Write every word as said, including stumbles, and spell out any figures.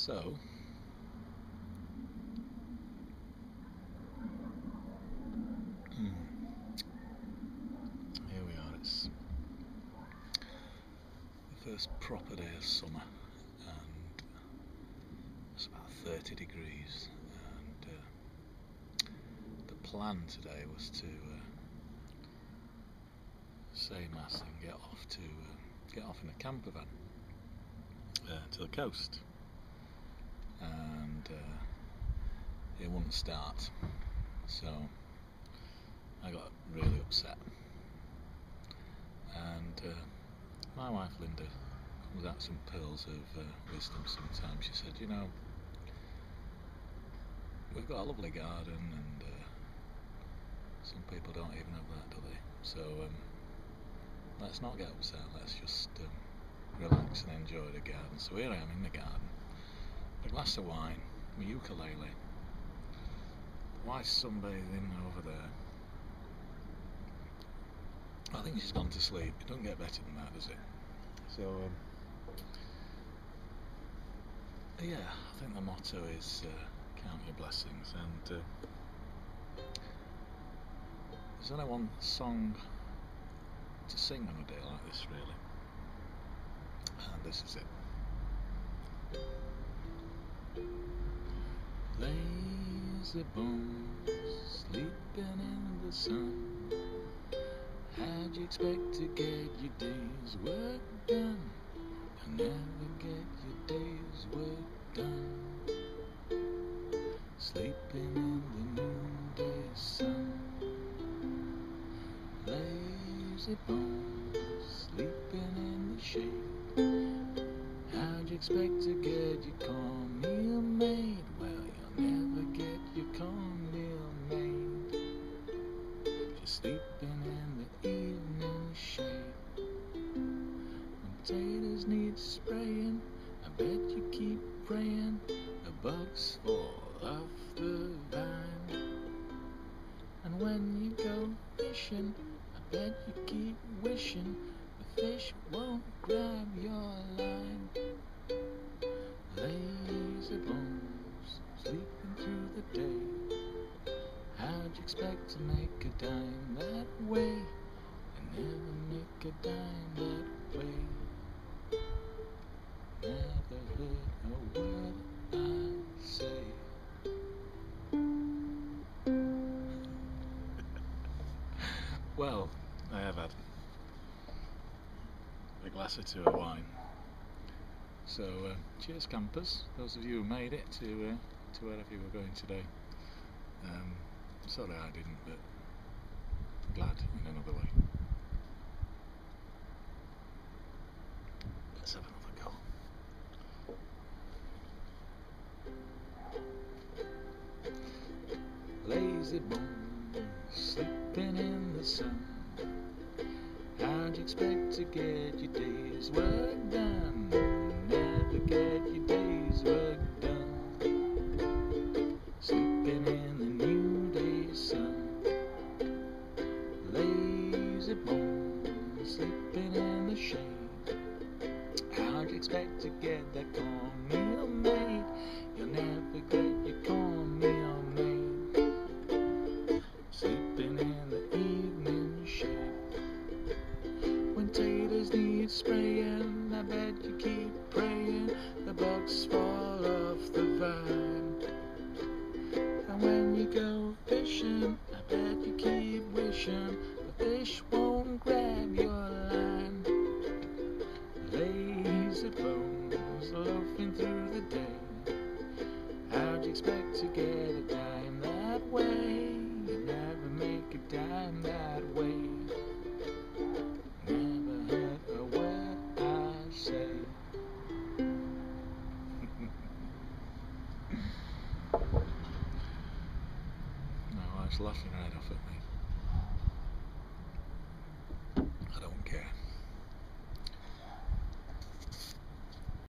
So, hmm, here we are. It's the first proper day of summer, and it's about thirty degrees. And uh, the plan today was to uh, say mass and get off to uh, get off in a camper van uh, to the coast, and uh, it wouldn't start. So I got really upset, and uh, my wife Linda comes out some pearls of uh, wisdom sometimes. She said, you know, we've got a lovely garden, and uh, some people don't even have that, do they? So um, let's not get upset, let's just um, relax and enjoy the garden. So here I am in the garden, a glass of wine, my ukulele, wife's sunbathing over there. I think she's gone to sleep. It doesn't get better than that, does it? So, um, yeah, I think the motto is uh, count your blessings, and uh, there's only one song to sing on a day like this, really, and this is it. Lazy bones sleeping in the sun, how'd you expect to get your day's work done? You'll never get your day's work done. Sleeping in the noonday sun. Lazy bones sleeping in the shade, how'd you expect to get your cornmeal made? Well, you'll never get your cornmeal made. Just sleeping in the evening shade. When potatoes need spraying, I bet you keep praying the bugs fall off the vine. And when you go fishing, I bet you keep wishing the fish won't grab your line. Lazy bones sleeping through the day, how'd you expect to make a dime that way? You never make a dime that way. Never heard a word I say. Well, I have had a glass or two of wine. So, uh, cheers campers, those of you who made it to uh, to wherever you were going today. Um, sorry I didn't, but glad in another way. Let's have another go. Lazy bones sleeping in the sun, how'd you expect to get your day's work done? Never get your day's work done. Sleeping in the noonday sun. Lazy bones sleeping in the shade, how'd you expect to get that cornmeal made? You'll never get your cornmeal made. Sleeping in the evening shade. When taters need spraying, I bet you keep praying the bugs fall off the vine. And when you go fishing, I bet you keep wishing the fish won't grab your line. Lazy bones loafing through the day, how'd you expect to get a dime that way? You never make a dime that way. Never heard a word I say. My wife's laughing right off at me.